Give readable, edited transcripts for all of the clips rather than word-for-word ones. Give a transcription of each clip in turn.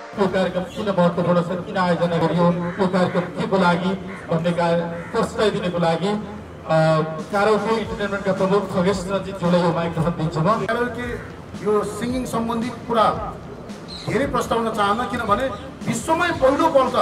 त्यो कार्यक्रम किन महत्त्वपूर्ण छ, किन आयोजना गरियो, त्यो कार्यक्रम के को लागि भन्ने प्रश्न दिनको लागि क्यारोके इन्टरटेनमेन्टका प्रमुख खगेश रञ्जितज्यूलाई यो माइक्रोफोन दिन्छु म। क्यारोके यो सिङ्गिङ सम्बन्धी कुरा धेरै प्रस्ताउन चाहन्न, किनभने विश्वमै पहिलोपल्ट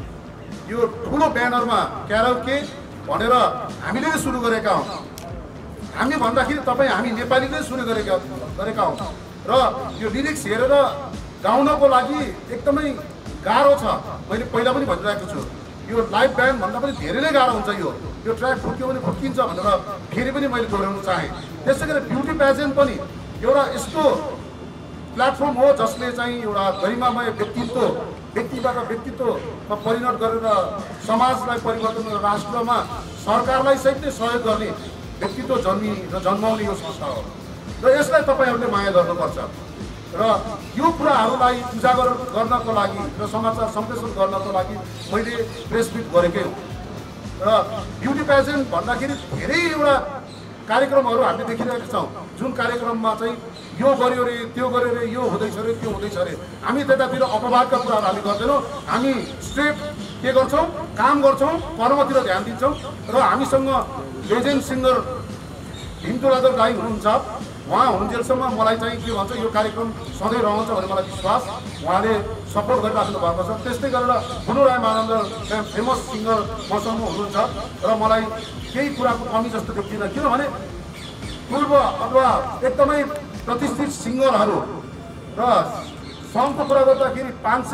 यो ठुलो ब्यानरमा क्यारोके भनेर हामीले सुरु गरेका हौँ। हामी भन्दाखेरि तपाईँ हामी नेपालीले सुरु गरेका हौँ र यो लिरिक्स हेरेर गाउनको लागि एकदमै गाह्रो छ। मैले पहिला पनि भनिरहेको छु, यो लाइभ ब्यान्ड भन्दा पनि धेरै नै गाह्रो हुन्छ। यो ट्र्याक फुट्यो भने फुट्किन्छ भनेर फेरि पनि मैले दोहोऱ्याउन चाहेँ। त्यसै गरी ब्युटी प्याजेन्ट पनि एउटा यस्तो प्लेटफर्म हो जसले चाहिँ एउटा गरिमामय व्यक्तिबाट व्यक्तित्वमा परिणत गरेर समाजलाई परिवर्तन गरेर राष्ट्रमा सरकारलाई सहित नै सहयोग गर्ने व्यक्तित्व जन्माउने यो संस्था हो र यसलाई तपाईँहरूले माया गर्नुपर्छ। र यो कुराहरूलाई उजागर गर्नको लागि र समाचार सम्प्रेषण गर्नको लागि मैले प्रेस मिट गरेकै हो। र ब्युटी प्याजेन्ट भन्दाखेरि धेरै एउटा कार्यक्रमहरू हामीले देखिरहेका छौँ, जुन कार्यक्रममा चाहिँ यो गर्यो रे, त्यो गर्यो रे, यो हुँदैछ रे, त्यो हुँदैछ रे। हामी त्यतातिर अपवादका कुराहरू हामी गर्दैनौँ। हामी स्ट्रेट के गर्छौँ, काम गर्छौँ, कर्मतिर ध्यान दिन्छौँ। र हामीसँग लेजेन्ड सिङ्गर भीमतुलाधर दाइ हुनुहुन्छ। उहाँ हुन्जेलसम्म मलाई चाहिँ के भन्छ, यो कार्यक्रम सधैँ रहन्छ भन्ने मलाई विश्वास, उहाँले सपोर्ट गरिराख्नु भएको छ। त्यस्तै गरेर गुनु राय मानन्द फेमस सिङ्गर मसँग हुनुहुन्छ र मलाई केही कुराको कमी जस्तो देख्दिनँ, किनभने पूर्व अथवा एकदमै प्रतिष्ठित सिङ्गरहरू र सङ्घको कुरा गर्दाखेरि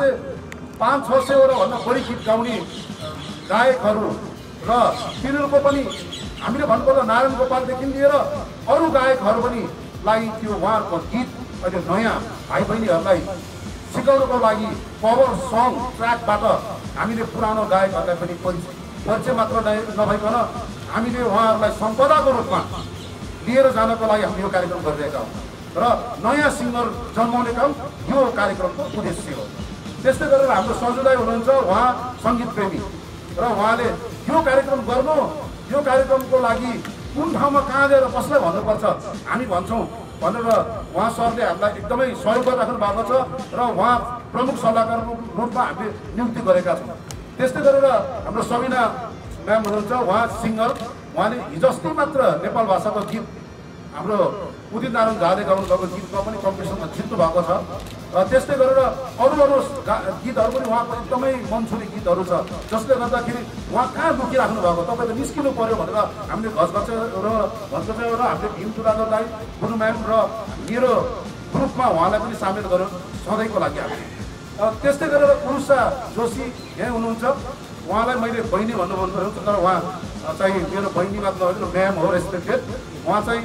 500-600वटा भन्दा बढी गीत गाउने गायकहरू र तिनीहरूको पनि हामीले भन्नुपर्दा नारायण गोपालदेखि लिएर अरू गायकहरू पनि त्यो उहाँहरूको गीत अहिले नयाँ भाइ बहिनीहरूलाई सिकाउनको लागि कभर सङ ट्र्याकबाट हामीले पुरानो गायकहरूलाई पनि परिचय मात्र नभइकन हामीले उहाँहरूलाई सम्पदाको रूपमा लिएर जानको लागि हामी यो कार्यक्रम गरिरहेका हौँ र नयाँ सिङ्गर जन्माउने काम यो कार्यक्रमको उद्देश्य हो। त्यस्तै गरेर हाम्रो सजुदाई हुनुहुन्छ, उहाँ सङ्गीत प्रेमी र उहाँले यो कार्यक्रम गर्नु, यो कार्यक्रमको लागि कुन ठाउँमा कहाँ गएर कसलाई भन्नुपर्छ हामी भन्छौँ भनेर उहाँ सरले हामीलाई एकदमै सहयोग गरिराख्नु भएको छ र उहाँ प्रमुख सल्लाहकारको रूपमा हामीले नियुक्ति गरेका छौँ। त्यस्तै गरेर हाम्रो सबिना म्याम हुनुहुन्छ, उहाँ सिङ्गर, उहाँले हिजो अस्ति मात्र नेपाल भाषाको गीत हाम्रो उदित नारायण झाले गाउनुभएको गीतमा पनि कम्पिटिसनमा जित्नु भएको छ। र त्यस्तै गरेर अरू गीतहरू पनि उहाँको एकदमै मनछुने गीतहरू छ, जसले गर्दाखेरि उहाँ कहाँ लुकिराख्नु भएको, तपाईँले निस्किनु पर्यो भनेर हामीले भन्छौँ र हामीले भीमतुलाधर दाइ, गुरु म्याम र मेरो ग्रुपमा उहाँलाई पनि सामेल गर्यो सधैँको लागि हामीले। त्यस्तै गरेर उषा जोशी यहाँ हुनुहुन्छ, उहाँलाई मैले बहिनी भन्नु मनपर्यो तर उहाँ चाहिँ मेरो बहिनी मात्र नभएर म्याम हो, रेस्पेक्टेड। उहाँ चाहिँ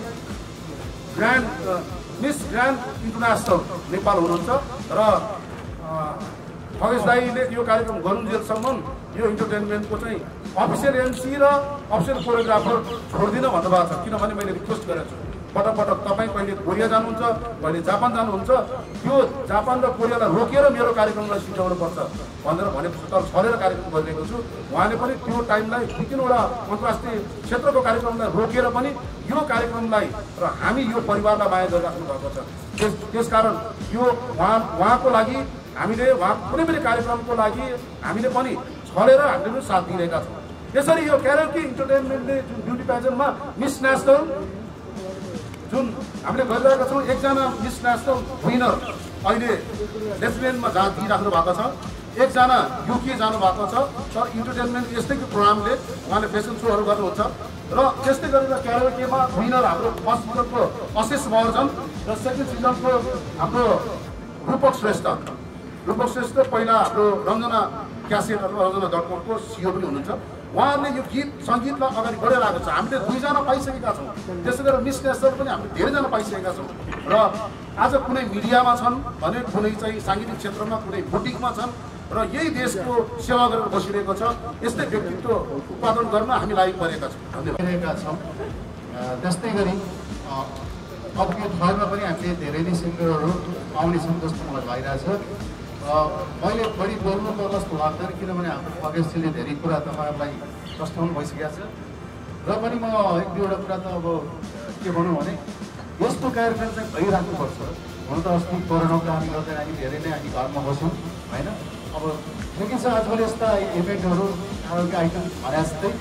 मिस ग्रान्ड इन्टरनेसनल नेपाल हुनुहुन्छ र खगेश दाईले यो कार्यक्रम गरुन्जेलसम्म यो इन्टरटेनमेन्टको चाहिँ अफिसियल एमसी र अफिसियल कोरियोग्राफर छोड्दिनँ भन्नुभएको छ, किनभने मैले रिक्वेस्ट गरेको छु पटक पटक तपाईँ कहिले कोरिया जानुहुन्छ, कहिले जापान जानुहुन्छ, त्यो जापान र कोरियालाई रोकेर मेरो कार्यक्रमलाई सिकाउनुपर्छ भनेर भनेपछि तर छलेर कार्यक्रम गरिरहेको छु। उहाँले पनि त्यो टाइमलाई 2-3वटा अन्तर्राष्ट्रिय क्षेत्रको कार्यक्रमलाई रोकेर पनि यो कार्यक्रमलाई र हामी यो परिवारलाई माया गरिराख्नु भएको छ। त्यसकारण यो उहाँको लागि हामीले कुनै पनि कार्यक्रमको लागि हामीले पनि छलेर हामीले पनि साथ दिइरहेका छौँ। यसरी यो क्यारोके इन्टरटेनमेन्टले जुन ब्युटी प्याजेन्टमा मिस नेसनल जुन हामीले गरिरहेका छौँ, एकजना मिस नेसनल विनर अहिले लेफ्टिनेन्टमा दिइराख्नु भएको छ, एकजना युके जानुभएको छ। तर इन्टरटेनमेन्ट यस्तै प्रोग्रामले उहाँले फेसन सोहरू गर्नुहुन्छ र त्यस्तै गरेर क्यारोकेमा विनर हाम्रो फर्स्ट सिजनको अशेष महर्जन र सेकेन्ड सिजनको हाम्रो रूपक श्रेष्ठ पहिला हाम्रो रञ्जना क्यासेट अथवा रञ्जना.com को सिओ पनि हुनुहुन्छ। उहाँहरूले यो गीत सङ्गीतलाई अगाडि बढाइरहेको छ। हामीले 2जना पाइसकेका छौँ, त्यसै गरेर मिस नेसनल पनि हामीले धेरैजना पाइसकेका छौँ र आज कुनै मिडियामा छन् भने कुनै चाहिँ साङ्गीतिक क्षेत्रमा, कुनै बुटिकमा छन् र यही देशको सेवा गरेर बसिरहेको छ। यस्तै व्यक्तित्व उत्पादन गर्न हामी लागि परेका छौँ। त्यस्तै गरी अब यो ठाउँमा पनि हामीले धेरै नै सिङ्गरहरू आउनेछौँ जस्तो मलाई लागिरहेछ। मैले बढी बोल्नु पर्ला जस्तो लाग्दैन, किनभने हाम्रो खगेशजीले धेरै कुरा तपाईँहरूलाई प्रस्ताउनु भइसकेको छ र पनि म 1-2वटा कुरा त अब के भनौँ भने यस्तो कार्यक्रम चाहिँ भइराख्नुपर्छ। हुन त अस्ति कोरोनाको कारणले गर्दा हामी धेरै नै हामी घरमा बस्यौँ होइन। अब ठिकै छ, आजकल यस्ता इभेन्टहरू खालको आइटम भने जस्तै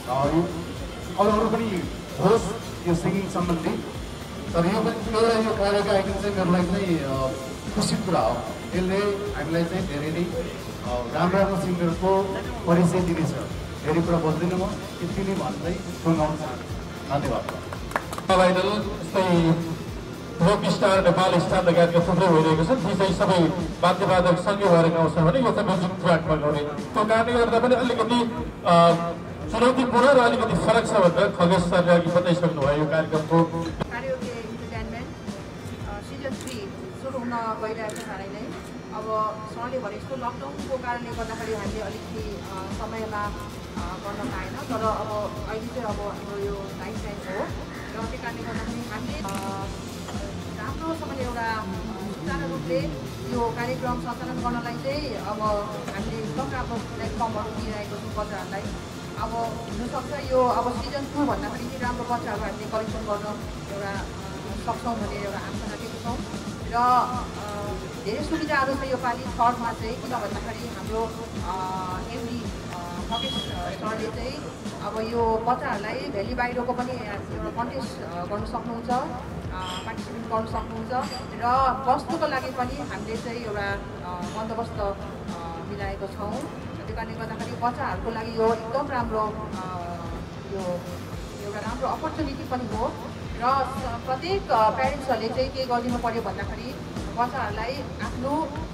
अरू पनि होस् यो सिङ्गिङ सम्बन्धी, तर यो पनि एउटा यो कार्यको आइटम चाहिँ मेरो लागि चाहिँ खुसी कुरा हो। यसले हामीलाई चाहिँ धेरै नै राम्रो राम्रो सिङ्गरको परिचय दिनेछ। धेरै कुरा बोल्दिनँ म, यति नै भन्दै सुनाउन चाहन्छु। धन्यवाद। भाइरल जस्तै रक स्टार, नेपाल स्टार लगायतका थुप्रै भइरहेको छ। ती चाहिँ सबै वाद्यवादक सँगै भएर गाउँछ भने यो चाहिँ म्युजिक ट्र्याकमा गाउने। त्यो कारणले गर्दा पनि अलिकति चुनौतीपूर्ण र अलिकति फरक छ भनेर खगेश सरले अघि बताइसक्नु भयो। यो कार्यक्रमको Karaoke Entertainment सिजन 3 सुरु हुन गइरहेको छ चाँडै नै। अब सरले भने जस्तो लकडाउनको कारणले गर्दाखेरि हामीले अलिकति समयमा गर्न पाएन, तर अब अहिले चाहिँ अब हाम्रो यो लाइफ टाइम हो र त्यो कारणले गर्दाखेरि हामीले राम्रोसँगले एउटा सुचारू रूपले यो कार्यक्रम सञ्चालन गर्नलाई चाहिँ अब हामीले एकदम राम्रो प्लेटफर्महरू दिइरहेको छौँ बच्चाहरूलाई। अब हुनसक्छ यो अब सिजन 2 भन्दाखेरि चाहिँ राम्रो बच्चाहरू हामीले कलेक्सन गर्न एउटा सक्छौँ भन्ने एउटा आशा राखेको छौँ र धेरै सुविधाहरू छ योपालि थर्डमा चाहिँ। किन भन्दाखेरि हाम्रो एमडी खगेश सरले चाहिँ अब यो बच्चाहरूलाई भ्याली बाहिरको पनि एउटा कन्टेस्ट गर्न सक्नुहुन्छ, पार्टिसिपेट गर्न सक्नुहुन्छ र बस्नुको लागि पनि हामीले चाहिँ एउटा बन्दोबस्त मिलाएको छौँ। त्यो कारणले गर्दाखेरि बच्चाहरूको लागि यो एकदम राम्रो यो एउटा राम्रो अपर्च्युनिटी पनि हो र प्रत्येक प्यारेन्ट्सहरूले चाहिँ के गरिदिनु पऱ्यो भन्दाखेरि बच्चाहरूलाई आफ्नो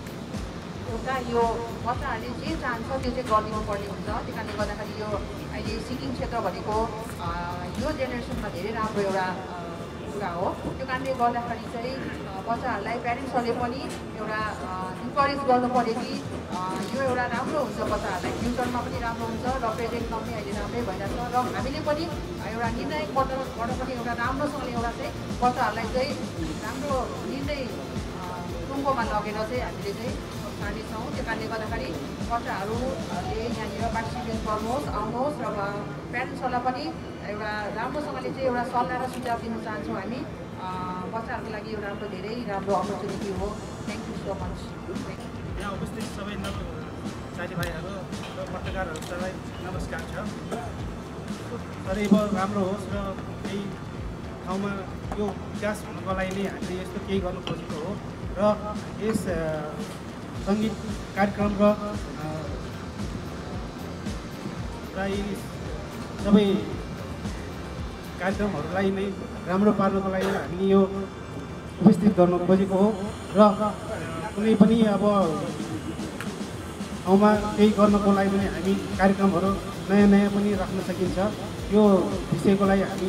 एउटा यो बच्चाहरूले जे चाहन्छ त्यो चाहिँ गरिदिनु पर्ने हुन्छ। त्यही कारणले गर्दाखेरि यो अहिले सिङ्गिङ क्षेत्र भनेको यो जेनेरेसनमा धेरै राम्रो एउटा कुरा हो। त्यो कारणले गर्दाखेरि चाहिँ बच्चाहरूलाई प्यारेन्ट्सहरूले पनि एउटा इन्करेज गर्नु पऱ्यो कि यो एउटा राम्रो हुन्छ, बच्चाहरूलाई फ्युचरमा पनि राम्रो हुन्छ र प्रेजेन्टमा पनि अहिले राम्रै भइरहेको छ र हामीले पनि एउटा निर्णयबाट पनि एउटा राम्रोसँगले एउटा चाहिँ बच्चाहरूलाई चाहिँ राम्रो निर्णय टुङ्गोमा लगेर चाहिँ हामीले चाहिँ जानेछौँ। त्यो कारणले गर्दाखेरि बच्चाहरूले यहाँनिर पार्टिसिपेट गर्नुहोस्, आउनुहोस् र प्यारेन्ट्सहरूलाई पनि एउटा राम्रोसँगले चाहिँ एउटा सल्लाह र सुझाव दिन चाहन्छौँ हामी। बच्चाहरूको लागि यो राम्रो धेरै राम्रो अपर्च्युनिटी हो। Thank you so much. यहाँ उपस्थित सबै साथीभाइहरू र पत्रकारहरूलाई नमस्कार छ। सदैव राम्रो होस् र केही ठाउँमा यो विकास हुनको लागि नै हामीले यस्तो केही गर्नु खोजेको हो र यस सङ्गीत कार्यक्रम र प्राय सबै कार्यक्रमहरूलाई नै राम्रो पार्नको लागि हामीले यो उपस्थित गर्न खोजेको हो र कुनै पनि अब ठाउँमा केही गर्नको लागि पनि हामी कार्यक्रमहरू नयाँ नयाँ पनि राख्न सकिन्छ। यो विषयको लागि हामी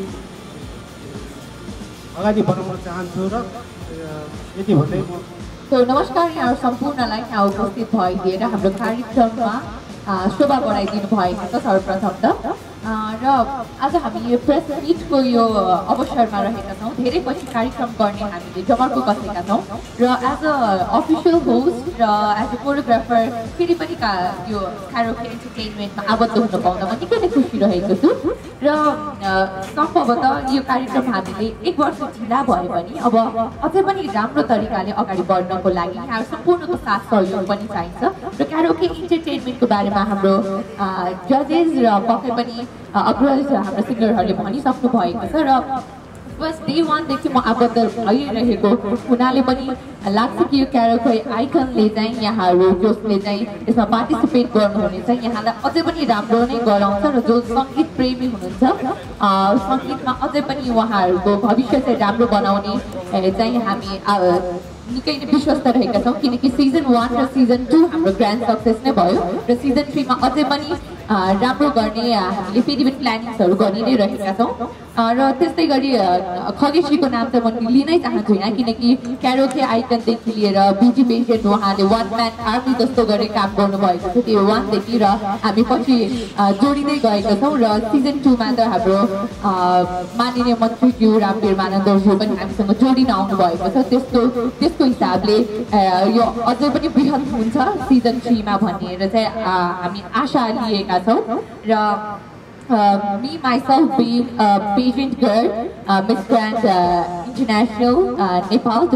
अगाडि बढाउन चाहन्छु र यति भन्दै म नमस्कार यहाँ सम्पूर्णलाई यहाँ उपस्थित भइदिएर हाम्रो कार्यक्रममा शोभा बढाइदिनु भएको छ सर्वप्रथम त। र आज हामी यो प्रेस मिटको यो अवसरमा रहेका छौँ। धेरै पछि कार्यक्रम गर्ने हामीले जमर्को बसेका छौँ र एज अ अफिसियल होस्ट र एज अ कोरियोग्राफर फेरि पनि यो क्यारोके एन्टरटेनमेन्टमा आबद्ध हुन पाउँदा म निकै नै खुसी रहेको छु र सम्भवतः यो कार्यक्रम हामीले 1 वर्ष ढिला भए पनि अब अझै पनि राम्रो तरिकाले अगाडि बढ्नको लागि यहाँ सम्पूर्णको साथ सहयोग पनि चाहिन्छ र क्यारोके एन्टरटेनमेन्टको बारेमा हाम्रो जजेस र पक्कै पनि अग्रज हाम्रो सिङ्गरहरूले भनिसक्नु भएको छ र फर्स्ट डे 1 देखि म आबद्ध भइरहेको हुनाले पनि लाग्छ कि यो क्यारोके आइकनले चाहिँ यहाँहरू जसले चाहिँ यसमा पार्टिसिपेट गर्नुहुनेछ यहाँलाई अझै पनि राम्रो नै गराउँछ र जो सङ्गीत प्रेमी हुनुहुन्छ सङ्गीतमा अझै पनि उहाँहरूको भविष्य चाहिँ राम्रो बनाउने चाहिँ हामी निकै नै विश्वस्त रहेका छौँ किनकि सिजन 1 र सिजन 2 हाम्रो ग्रान्ड सक्सेस नै भयो र सिजन 3 मा अझै पनि राम्रो गर्ने हामीले फेरि पनि प्लानिङ्सहरू गरि नै रहेका छौँ र त्यस्तै गरी खगेशजीको नाम चाहिँ म लिनै चाहन्छु यहाँ किनकि क्यारोके आइकनदेखि लिएर बिजी पेसेन्ट उहाँले 1 म्यान आर्मी जस्तो गरेर काम गर्नुभएको छ त्यो 1 देखि र हामी पछि जोडिँदै गएका छौँ र सिजन 2 मा त हाम्रो माननीय मन्त्रीज्यू रामवीर मानन्दरज्यू पनि हामीसँग जोडिन आउनु भएको छ त्यसको हिसाबले यो अझै पनि बृहत हुन्छ सिजन 3 मा भनेर चाहिँ हामी आशा लिएका छौँ र me myself being a pageant girl, Miss Grand international Nepal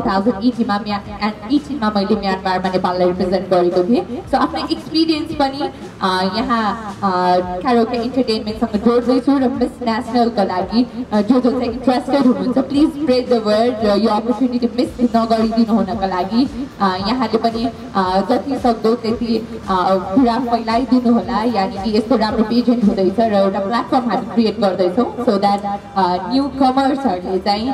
2018 मा मैले म्यानमारमा नेपाललाई रिप्रेजेन्ट गरेको थिएँ। सो आफ्नो एक्सपिरियन्स पनि यहाँ क्यारोके इन्टरटेनमेन्टसँग जोड्दैछु र मिस नेसनलको लागि जो चाहिँ इन्ट्रेस्टेड हुनुहुन्छ प्लिज स्प्रेड द वर्ड र यो अपर्च्युनिटी मिस नगरिदिनु हुनको लागि यहाँले पनि जति सक्दो त्यति कुरा फैलाइदिनु होला। यानि कि यस्तो राम्रो पेजेन्ट हुँदैछ र एउटा प्लेटफर्म हामी क्रिएट गर्दैछौँ सो द्याट न्यू कमर्सहरूले चाहिँ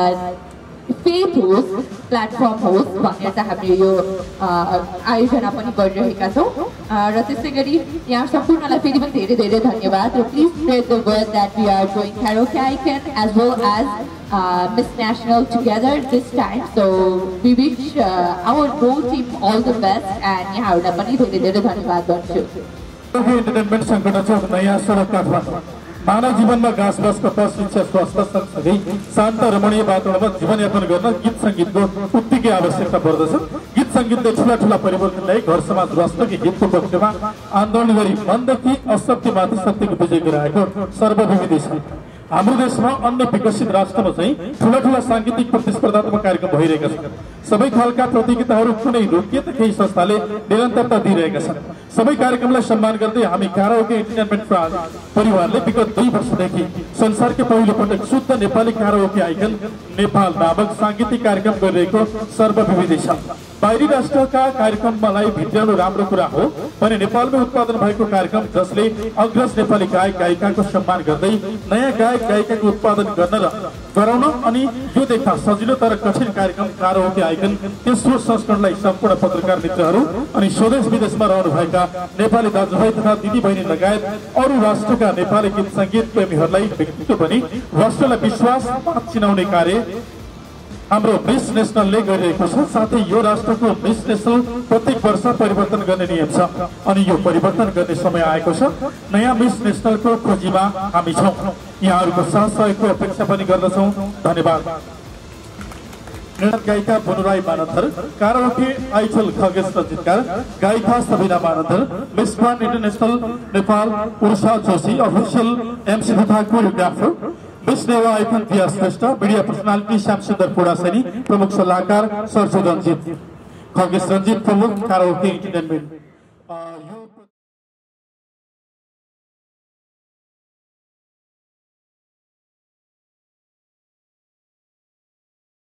फेथ होस् प्लेटफर्म होस् भनेर चाहिँ हामीले यो आयोजना पनि गरिरहेका छौँ र त्यसै गरी यहाँ सम्पूर्णलाई फेरि पनि धेरै धेरै धन्यवाद र please spread the word that we are doing karaoke icon as well as Miss National together this time. So we wish our whole team all the best and यहाँहरूलाई पनि धेरै धेरै धन्यवाद भन्छु। इन्टरटेनमेन्ट सङ्गठन नयाँ सडक काठमाडौँ मानव जीवनमा घाँस बाँसको पस शिक्षा स्वास्थ्य सँगसँगै शान्त रमणीय वातावरणमा जीवनयापन गर्न गीत सङ्गीतको उत्तिकै आवश्यकता पर्दछ। गीत सङ्गीतले ठुला ठुला परिवर्तन ल्याई घर समाज राष्ट्रको हितको पक्षमा आन्दोलन गरी मनदेखि असत्यमाथि सत्यको विजय गराएको सर्वविदित छ। हाम्रो देशमा अन्य विकसित राष्ट्रमा चाहिँ ठुला ठुला साङ्गीतिक प्रतिस्पर्धात्मक कार्यक्रम भइरहेका छन्। सबै खालका प्रतियोगिताहरू कुनै रोकिए त केही संस्थाले निरन्तरता दिइरहेका छन्। सबै कार्यक्रमलाई सम्मान गर्दै हामी क्यारोके इन्टरटेनमेन्ट परिवारले विगत 2 वर्षदेखि संसारकै पहिलो पटक शुद्ध नेपाली क्यारोके आइकन नेपाल नामक साङ्गीतिक कार्यक्रम गरिरहेको सर्वविदित छ। बाहिरी राष्ट्रका कार्यक्रमलाई भित्राउनु राम्रो कुरा हो भने नेपालमै उत्पादन भएको कार्यक्रम जसले अग्रज नेपाली गायक गायिकाको सम्मान गर्दै नयाँ गायक गायिकाको उत्पादन गर्न र गराउन अनि यो देख्दा सजिलो तर कठिन कार्यक्रम क्यारोके आइकन तेस्रो संस्करणलाई सम्पूर्ण पत्रकार मित्रहरू अनि स्वदेश विदेशमा रहनुभएका नेपाली दाजुभाइ तथा दिदीबहिनी लगायत अरू राष्ट्रका नेपाली गीत सङ्गीत प्रेमीहरूलाई व्यक्तित्व पनि राष्ट्रलाई विश्वास चिनाउने कार्य हाम्रो मिस नेसनलले गरिरहेको छ। साथै यो राष्ट्रको मिस नेसनल प्रत्येक वर्ष परिवर्तन गर्ने नियम छ अनि यो परिवर्तन गर्ने समय आएको छ। नयाँ मिस नेसनलको खोजीमा हामी छौँ। यहाँहरूको साथ सहयोगको अपेक्षा पनि गर्दछौँ। धन्यवाद। गायिका बनुराई मानन्धर, क्यारोके आइचल खगेश रञ्जितकार, गायिका Sabina Manandhar, Miss Grand International Nepal Usha Joshi, official MC तथा choreographer Miss Newa icon Diya Shrestha, media personality Shyamsundar Pudaseni, प्रमुख सल्लाहकार सरजू रञ्जित, खगेश रञ्जित प्रमुख क्यारोके इन्टरटेनमेन्ट।